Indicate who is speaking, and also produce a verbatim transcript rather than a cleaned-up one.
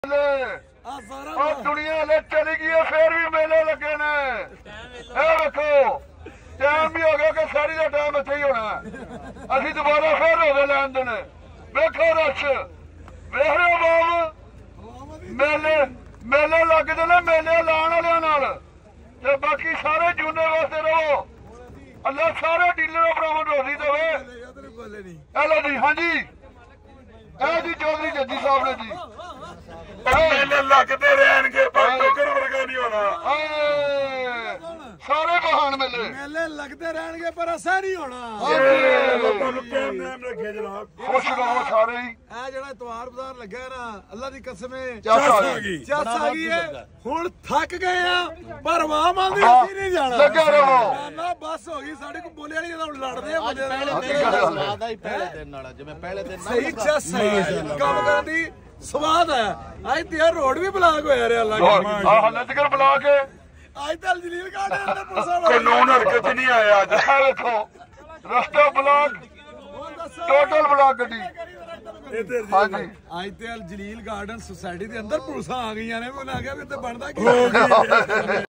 Speaker 1: दुनिया ले चली गई है, फिर भी मेले लगे ने। देखो टाइम भी हो गया कि सारी का टाइम इत्थे ही होना। असीं दोबारा फिर हो गए लैन देने। देखो रश वेख रहे हो बाब, मेले मेले लगते ने, मेले लाने वाले नाल ते बाकी सारे जूने वास्ते रहो। अल्लाह सारे डीलर बराबर रोजी देवे। हेलो जी, हाँ जी, ए जी चौधरी जद्दी साहब ने जी
Speaker 2: मेले लगते रहने पर टोकर वर्गा नहीं होना।
Speaker 1: सारे बहान मेले
Speaker 3: मेले लगते रहने पर ऐसा नहीं होना।
Speaker 1: खुश रहो सारे ही।
Speaker 3: ਇਹ ਜਿਹੜਾ ਇਤਵਾਰ ਬਾਜ਼ਾਰ ਲੱਗਿਆ ਨਾ, ਅੱਲਾ ਦੀ ਕਸਮ ਹੈ
Speaker 1: ਚੱਸ ਆ ਗਈ,
Speaker 3: ਚੱਸ ਆ ਗਈ ਹੈ। ਹੁਣ ਥੱਕ ਗਏ ਆ ਪਰ ਵਾਹ ਮੰਨਦੀ ਅਸੀਂ ਨਹੀਂ ਜਾਣਾ।
Speaker 1: ਲੱਗਾ ਰਹੋ
Speaker 3: ਨਾ ਬਸ ਹੋ ਗਈ ਸਾਡੇ ਕੋਲ ਬੋਲੇ ਵਾਲੀ ਜਦੋਂ ਲੜਦੇ ਆ ਬੰਦੇ
Speaker 4: ਸਵਾਦ ਆਈ ਪਹਿਲੇ ਦਿਨ ਨਾਲ, ਜਿਵੇਂ ਪਹਿਲੇ ਦਿਨ
Speaker 3: ਸਹੀ ਚੱਸ ਹੈ ਕੰਮ ਕਰਨ ਦੀ ਸਵਾਦ ਹੈ। ਅੱਜ ਤੇ ਯਾਰ ਰੋਡ ਵੀ ਬਲਾਕ ਹੋਇਆ ਰਿਹਾ ਅੱਲਾ
Speaker 1: ਆਹ ਨਜ਼ਰ ਬੁਲਾ ਕੇ
Speaker 3: ਅੱਜ ਤਾਂ ਜਲੀਲ ਗਾਰਡਨ ਦੇ ਪੁਲਿਸ ਵਾਲੇ
Speaker 2: ਕਾਨੂੰਨ ਹਰਕਤ ਨਹੀਂ ਆਇਆ ਅੱਜ।
Speaker 1: ਇਹ ਵੇਖੋ ਰਸਤਾ ਬਲਾਕ, ਟੋਟਲ ਬਲਾਕ ਗੱਡੀ। हाँ जी,
Speaker 3: ਅੱਜ ਤੇ ਜਲੀਲ ਗਾਰਡਨ ਸੁਸਾਇਟੀ ਦੇ ਅੰਦਰ ਪੁਲਿਸਾਂ ਆ ਗਈਆਂ ਨੇ। ਉਹਨਾਂ ਆ ਗਿਆ ਵੀ ਇੱਥੇ ਬਣਦਾ ਕੀ।